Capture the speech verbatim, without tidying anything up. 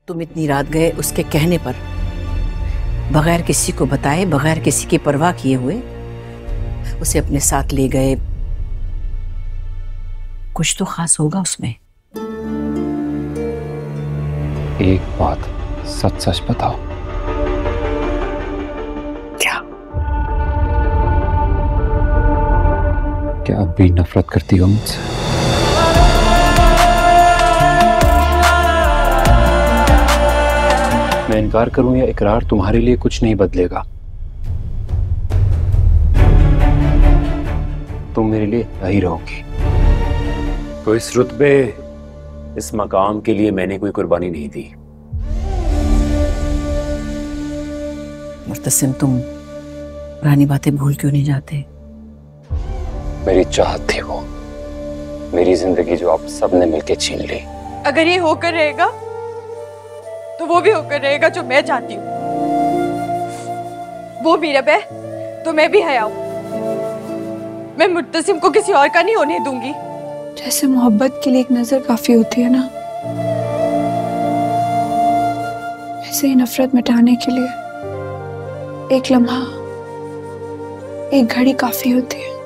तुम इतनी रात गए उसके कहने पर, बगैर किसी को बताए, बगैर किसी की परवाह किए हुए उसे अपने साथ ले गए। कुछ तो खास होगा उसमें। एक बात सच सच बताओ। क्या? क्या अब भी नफरत करती हो मुझसे? मैं इनकार करूं या इकरार, तुम्हारे लिए कुछ नहीं बदलेगा। तुम मेरे लिए नहीं रहोगी। तो इस रुतबे, इस मकाम के लिए मैंने कोई कुर्बानी नहीं दी। मुर्तसिम, तुम पुरानी बातें भूल क्यों नहीं जाते? मेरी चाहत थी वो, मेरी जिंदगी जो आप सबने मिलके छीन ली। अगर ये होकर रहेगा तो वो भी होकर रहेगा जो मैं चाहती हूँ। वो मीरब है तो मैं भी हया हूँ। मैं मुर्तसिम को किसी और का नहीं होने दूंगी। जैसे मोहब्बत के लिए एक नजर काफी होती है ना, वैसे ही नफरत मिटाने के लिए एक लम्हा, एक घड़ी काफी होती है।